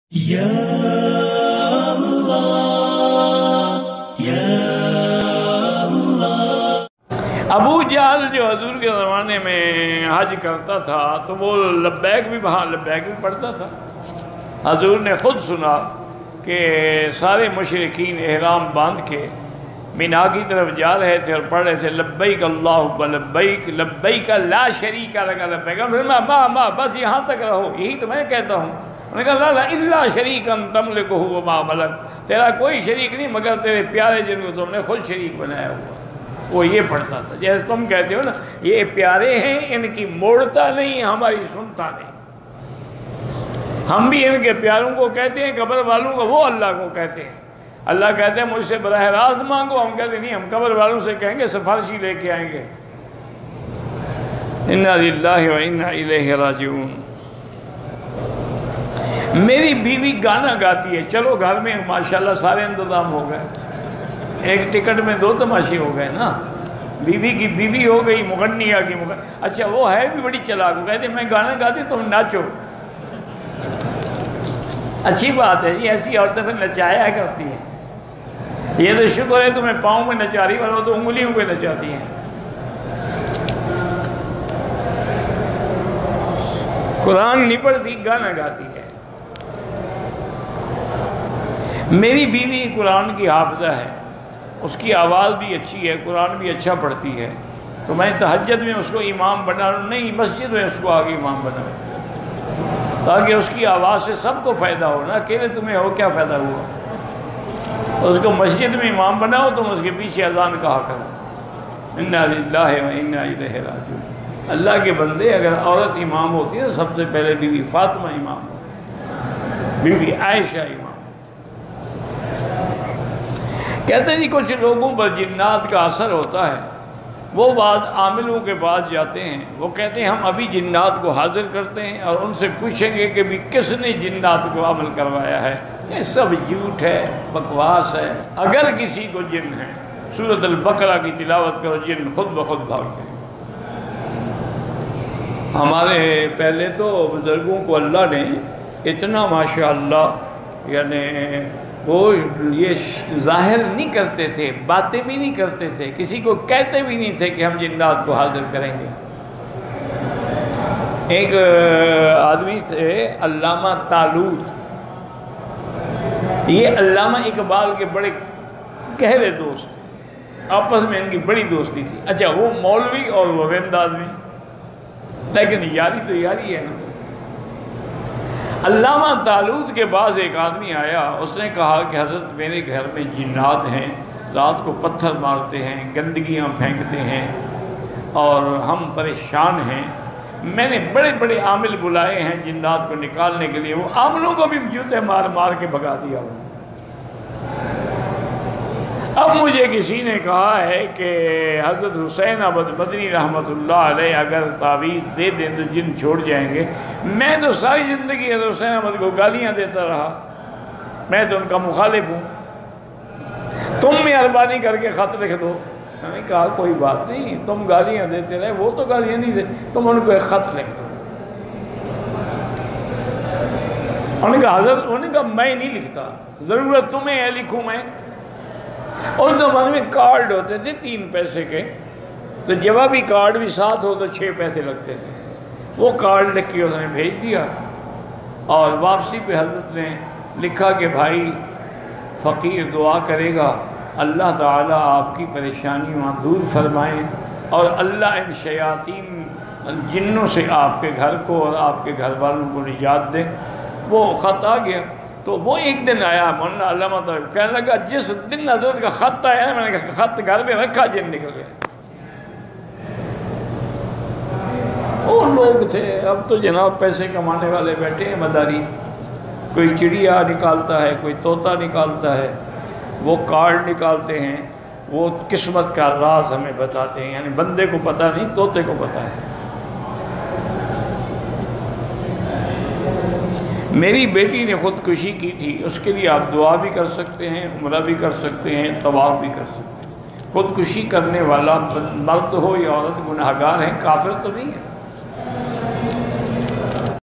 یا اللہ یا اللہ۔ ابو جہل جو حضور کے زمانے میں حج کرتا تھا تو وہ لبیک بھی پڑھتا تھا۔ حضور نے خود سنا کہ سارے مشرکین احرام باندھ کے مینا کی طرف جا رہے تھے اور پڑھ رہے تھے لبیک اللہم لبیک لبیک لا شریک لک لبیک، ما بس یہاں تک رہو، یہی تو میں کہتا ہوں۔ انہوں نے کہا لا الا شریکا تملکہ وما ملک، تیرا کوئی شریک نہیں مگر تیرے پیارے جن کو تم نے خود شریک بنایا ہوا۔ وہ یہ پڑھتا تھا، جیسے تم کہتے ہو نا یہ پیارے ہیں، ان کی موڑتا نہیں، ہماری سنتا نہیں۔ ہم بھی ان کے پیاروں کو کہتے ہیں، قبر والوں کو وہ اللہ کو کہتے ہیں۔ اللہ کہتے ہیں مجھ سے براہ راست مانگو، ہم کہتے ہیں نہیں، ہم قبر والوں سے کہیں گے سفارشی لے کے آئیں گے۔ انا للہ و انا الیہ راجعون۔ میری بیوی گانا گاتی ہے، چلو گھر میں ماشاءاللہ سارے انتظام ہو گئے، ایک ٹکٹ میں 2 تماشے ہو گئے نا، بیوی کی بیوی ہو گئی، مغنیہ کی اچھا وہ ہے بھی بڑی چلاک، وہ کہتے ہیں میں گانا گاتی تم ناچو۔ اچھی بات ہے جی، ایسی عورتیں پھر نچایا کرتی ہیں۔ یہ تو شکر ہے تمہیں پاؤں میں نچا رہی، ورنہ تو انگلیوں پہ نچاتی ہیں۔ قرآن نہیں پڑھتی، گانا گاتی ہے۔ میری بیوی قرآن کی حافظہ ہے، اس کی آواز بھی اچھی ہے، قرآن بھی اچھا پڑھتی ہے، تو میں تہجد میں اس کو امام بنا رہا ہوں، نہیں مسجد میں اس کو آگے امام بناؤں، تاکہ اس کی آواز سے سب کو فائدہ ہو نا، اکیلے تمہیں ہو کیا فائدہ ہوا۔ اس کو مسجد میں امام بناؤ، تم اس کے پیچھے اذان کہا کرو، انا للہ و انا الیہ راجعون۔ اللہ کے بندے، اگر عورت امام ہوتی ہے تو سب سے پہلے بی بی فاطمہ امام ہوتی، بی بی عائشہ امام۔ کہتے ہیں جی کچھ لوگوں پر جنات کا اثر ہوتا ہے، وہ بعد عاملوں کے پاس جاتے ہیں، وہ کہتے ہیں ہم ابھی جنات کو حاضر کرتے ہیں اور ان سے پوچھیں گے کہ بھی کس نے جنات کو عمل کروایا ہے۔ یہ سب جھوٹ ہے، بکواس ہے۔ اگر کسی کو جن ہے، سورۃ البقرہ کی تلاوت کرو، جن خود بخود بھاگ گئے۔ ہمارے پہلے تو بزرگوں کو اللہ نے اتنا ماشاءاللہ، یعنی وہ یہ ظاہر نہیں کرتے تھے، باتیں بھی نہیں کرتے تھے، کسی کو کہتے بھی نہیں تھے کہ ہم جنات کو حاضر کریں گے۔ ایک آدمی تھے علامہ طالوت، یہ علامہ اقبال کے بڑے گہرے دوست تھے، آپس میں ان کی بڑی دوستی تھی۔ اچھا وہ مولوی اور وہ رند آدمی، لیکن یاری تو یاری ہے نا۔ علامہ طالوت کے پاس ایک آدمی آیا، اس نے کہا کہ حضرت میرے گھر میں جنات ہیں، رات کو پتھر مارتے ہیں، گندگیاں پھینکتے ہیں اور ہم پریشان ہیں۔ میں نے بڑے بڑے عامل بلائے ہیں جنات کو نکالنے کے لیے، وہ عاملوں کو بھی جوتے مار مار کے بھگا دیا انہوں نے۔ اب مجھے کسی نے کہا ہے کہ حضرت حسین احمد مدنی رحمۃ اللہ علیہ اگر تعویذ دے دیں تو جن چھوڑ جائیں گے۔ میں تو ساری زندگی حضرت حسین احمد کو گالیاں دیتا رہا، میں تو ان کا مخالف ہوں، تم مہربانی کر کے خط لکھ دو۔ میں نے کہا کوئی بات نہیں، تم گالیاں دیتے رہے، وہ تو گالیاں نہیں دے، تم ان کو ایک خط لکھ دو۔ انہوں نے کہا حضرت، انہوں نے کہا میں نہیں لکھتا، ضرورت تمہیں ہے لکھوں میں۔ اور زمانے میں کارڈ ہوتے تھے 3 پیسے کے، تو جوابی کارڈ بھی ساتھ ہو تو 6 پیسے لگتے تھے۔ وہ کارڈ لکھ کے اس نے بھیج دیا، اور واپسی پہ حضرت نے لکھا کہ بھائی فقیر دعا کرے گا اللہ تعالیٰ آپ کی پریشانیاں دور فرمائیں، اور اللہ ان شیاطین جنوں سے آپ کے گھر کو اور آپ کے گھر والوں کو نجات دے۔ وہ خط آ گیا، تو وہ ایک دن آیا مولانا علامہ طارق، کہنے لگا جس دن حضرت کا خط آیا، میں نے کہا خط گھر میں رکھا، جن نکل گیا۔ وہ لوگ تھے، اب تو جناب پیسے کمانے والے بیٹھے ہیں مداری، کوئی چڑیا نکالتا ہے، کوئی طوطا نکالتا ہے، وہ کارڈ نکالتے ہیں، وہ قسمت کا راز ہمیں بتاتے ہیں، یعنی بندے کو پتہ نہیں، طوطے کو پتہ ہے۔ میری بیٹی نے خودکشی کی تھی، اس کے لیے آپ دعا بھی کر سکتے ہیں، عمرہ بھی کر سکتے ہیں، طواف بھی کر سکتے ہیں۔ خودکشی کرنے والا مرد ہو یا عورت گناہگار ہیں، کافر تو نہیں ہے۔